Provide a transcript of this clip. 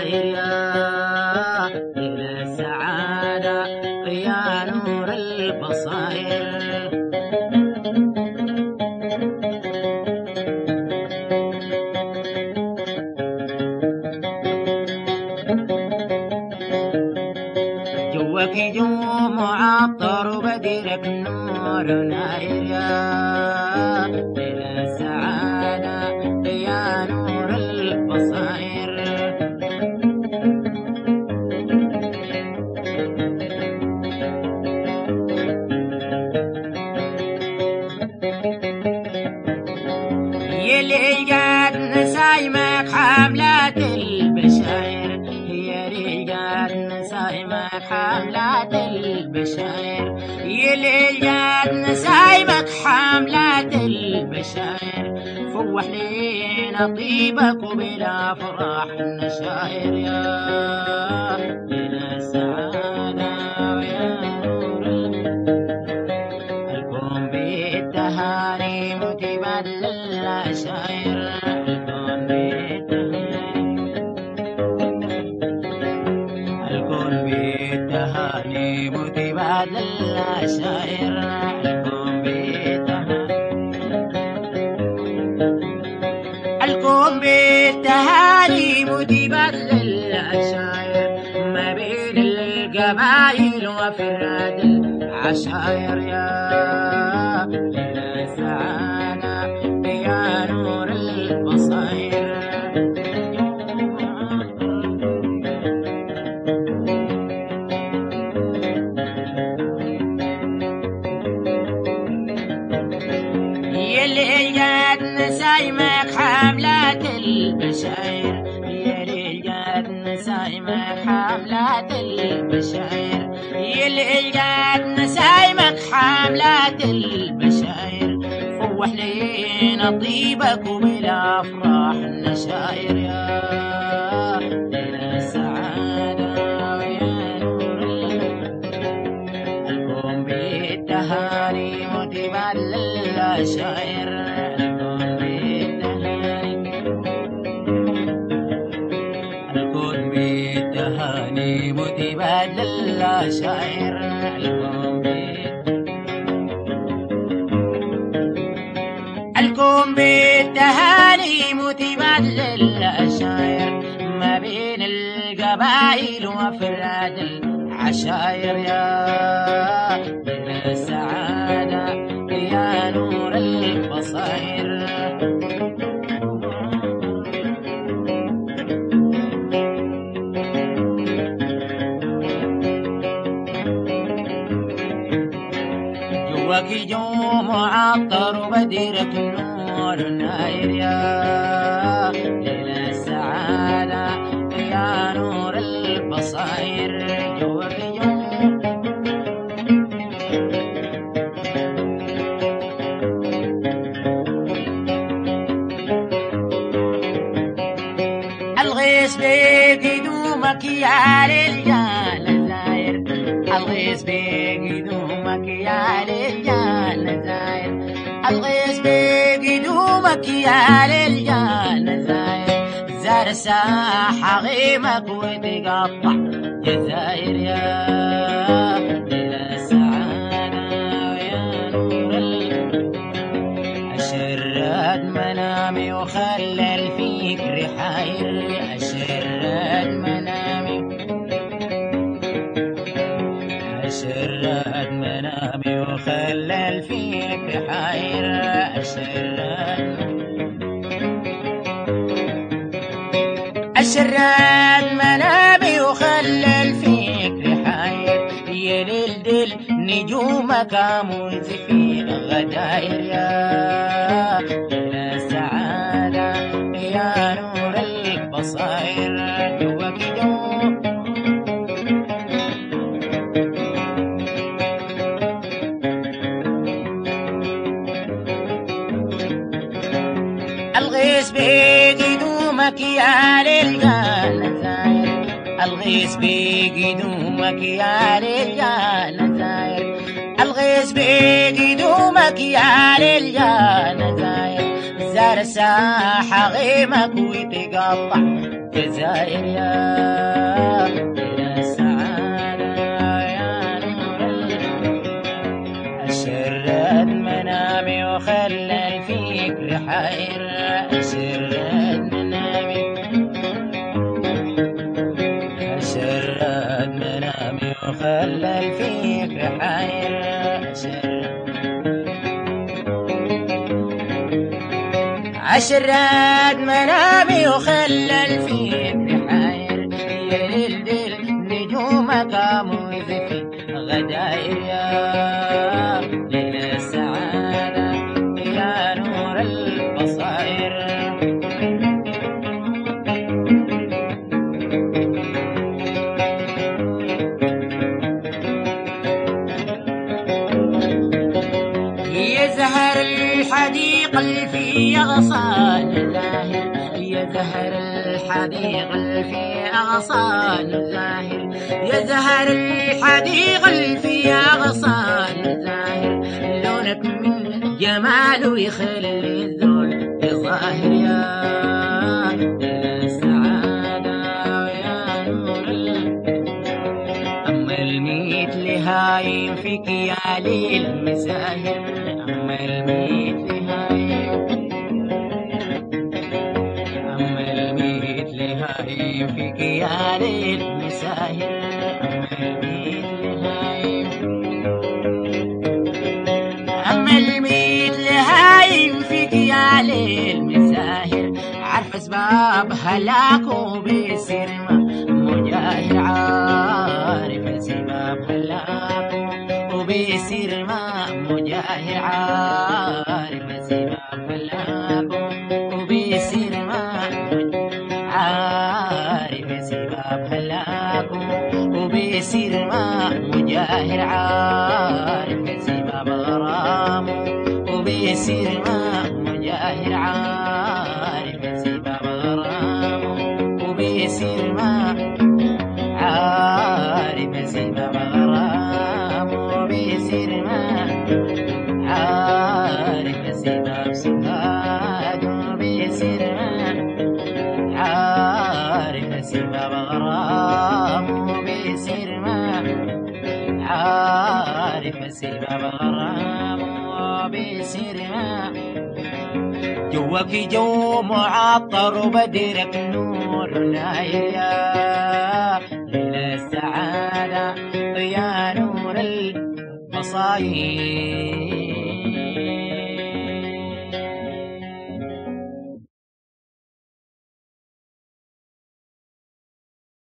نزاير يا إلى السعادة يا نور البصائر. جوك جو معطر وبديرك نور ناير يا إلى السعادة يا نور البصائر. يلي قد نسايمك حملات البشاير، يا رجال نسايمك حملات البشاير، يلي قد نسايمك حملات البشاير. فوح لينا طيبك وبلا فرح النشاير يا إلى السعادة ويا نور الكون بالتهاني متبادل العشاير. الكون بالتهاني متبادل العشاير. الكون بالتهاني متبادل العشاير ما بين القبائل وفراد العشاير يا إلى السعادة يا نور البصائر. يلي قد نسايمك حملات البشاير، يلي قد نسايمك حملات البشاير، يلي قد نسايمك حملات البشاير. فوح لينا طيبك وبلا افراح النشاير يا إلى السعادة ويا نور الكون بالتهاني متبادل العشاير. الكون بالتهاني متبادل العشاير. الكون بالتهاني متبادل العشاير ما بين القبائل وفراد العشاير يا إلى السعادة يا نور البصائر. جواك جو معطر وبديرك نور ناير يا إلى السعادة يا نور البصائر. جواك جو الغيث بقدومك يا رجال زاير، الغيث بقدومك يا رجال زاير، الغيث بقدومك يا رجال زاير. زار الساحة غيمك وتقطع جزاير يا إلى السعادة ويا نور أشرد منامي وخلى الفكر حاير. أشرد منامي أشرد منامي وخلى الفكر حاير. أشرد منامي وخلى الفكر حاير. يا ليل نجومك موز في غداير يا إلى السعادة يا نور البصائر. جواك جو الغيث بقدومك يا رجال زاير، الغيث بقدومك يا رجال زاير، الغيث بقدومك يا رجال زاير. زار الساحة غيمك ويتقطع جزائر يا السعادة يا نور شرد منامي وخلى الفكر حائر شرد منامي وخلى الفكر حائر عشرات منامي وخلى الفكر حاير يا ليل نجومك قاموا يزفي غداير يا ليل السعادة يا نور البصائر يزهر الحديقة في أغصان زاهر يزهر الحديقة في أغصان زاهر يزهر الحديقة في أغصان زاهر لونك من جماله يخلي الذل ظاهر يا السعادة يا نور أما الميت لهايم فيك يا ليل مساهر أما الميت لهايم فيك يا ليل مساهر أما الميت لهايم فيك يا ليل مساهر عارف أسباب هلاكه بيصير مجاهر عارف أسباب هلاكه وبيصير ما مجاهر عارف أسباب هلاكه وبيصير ما عارف أسباب هلاكه وبيصير ما مجاهر عارف أسباب غرامه وبيصير ما مجاهر عارف أسباب غرامه وبيصير ما عارف أسباب غرامه وبيصير ما عارف أسباب سفاده وبيصير ما عارف أسباب غرامه وبيصير ما عارف أسباب غرامه وبيصير ما جوك جو معطر وبدرك نور ناير يا ليل السعادة يا نور البصاير